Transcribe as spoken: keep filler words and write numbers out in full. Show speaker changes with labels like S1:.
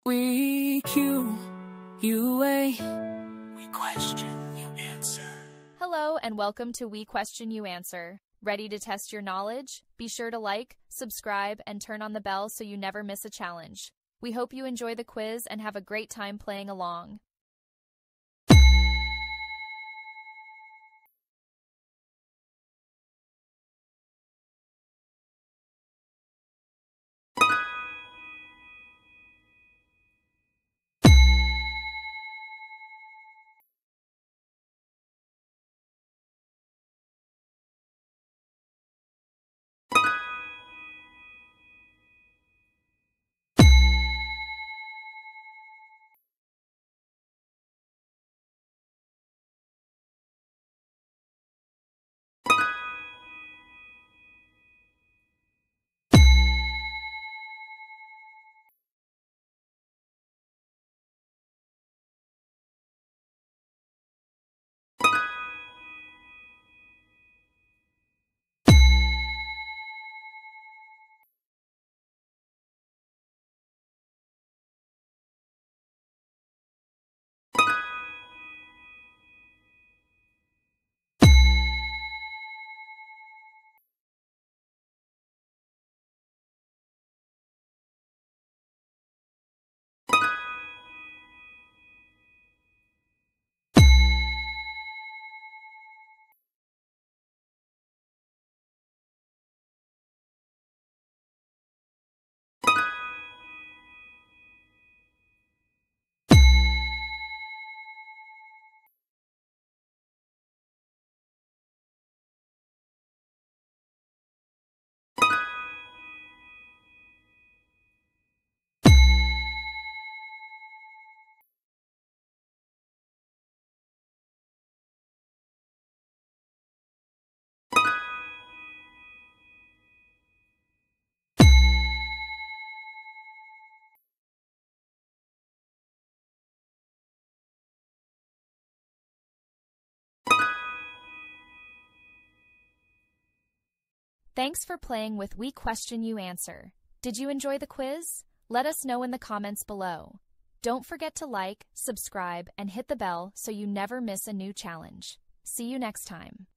S1: We Q, U A. We question, you answer.
S2: Hello and welcome to We Question You Answer. Ready to test your knowledge? Be sure to like, subscribe, and turn on the bell so you never miss a challenge. We hope you enjoy the quiz and have a great time playing along. Thanks for playing with We Question You Answer. Did you enjoy the quiz? Let us know in the comments below. Don't forget to like, subscribe, and hit the bell so you never miss a new challenge. See you next time.